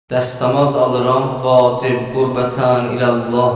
Dəstəmaz alıram vacib qurbətən ilallah.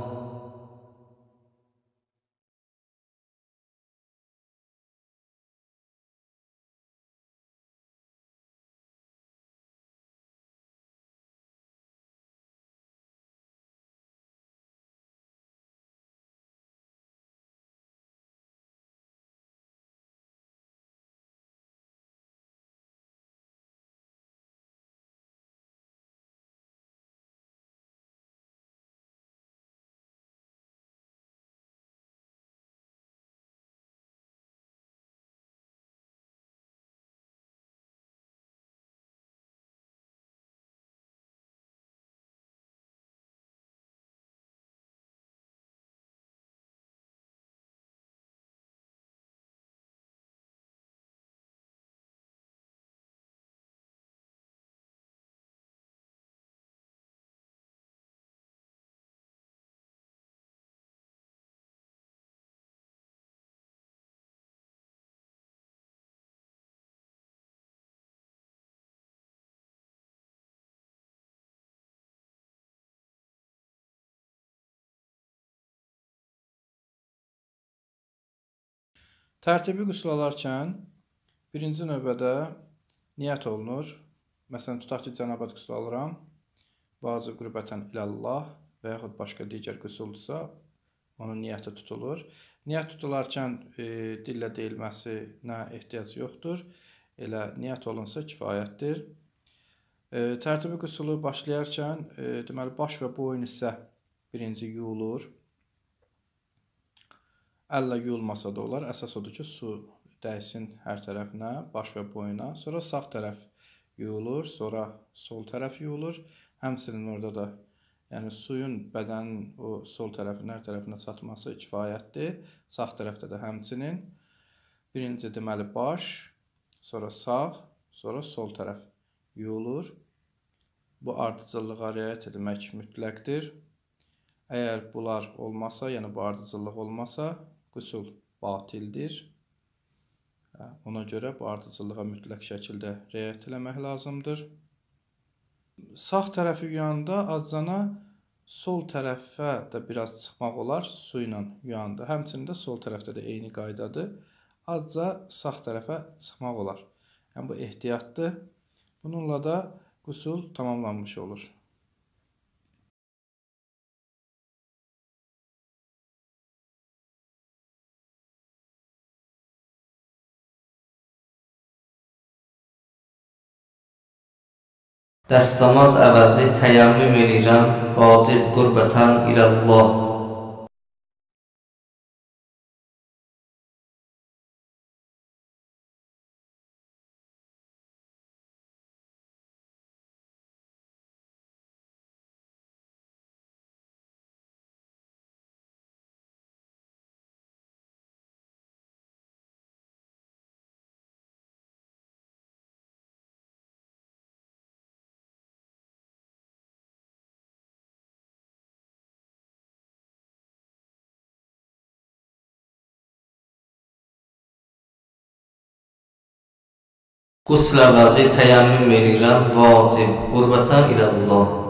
Tərtibi qüsl alarkən birinci növbədə niyyət olunur. Məsələn, tutaq ki, cənabət qüsl alıram, vacib qürbətən ilallah və yaxud başqa digər qüsuldursa, onun niyyəti tutulur. Niyyət tutularkən dillə deyilməsinə ehtiyac yoxdur. Elə niyyət olunsa kifayətdir. Tərtibi qüsulu başlayarkən deməli, baş və boyun hissə birinci yuyulur. Əllə yuyulmasa da olar. Əsas odur ki, su dəysin hər tərəfinə, baş və boyuna. Sonra sağ tərəf yuyulur, sonra sol tərəf yuyulur. Həmçinin orada da yəni suyun bədənin o sol tərəfin hər tərəfinə çatması kifayətdir. Sağ tərəfdə də həmçinin. Birinci deməli baş, sonra sağ, sonra sol tərəf yuyulur. Bu ardıcıllığa riayət etmək mütləqdir. Əgər bunlar olmasa, yəni bu ardıcıllıq olmasa, qüsul batildir. Ona görə bu ardıcıllığa mütləq şəkildə riayət etmək lazımdır. Sağ tərəfi yuyanda azcana sol tərəfə də biraz çıxmaq olar su ilə yuyanda. Həmçinin də sol tərəfdə də eyni qaydadır. Azca sağ tərəfə çıxmaq olar. Yəni bu ehtiyatdır. Bununla da qüsul tamamlanmış olur. Dəstəmaz əvəzi təyəmmüm edirəm vacib qurbətən ilallah. Qusl əvəzi təyəmmüm edirəm vacib qurbətən ilallah.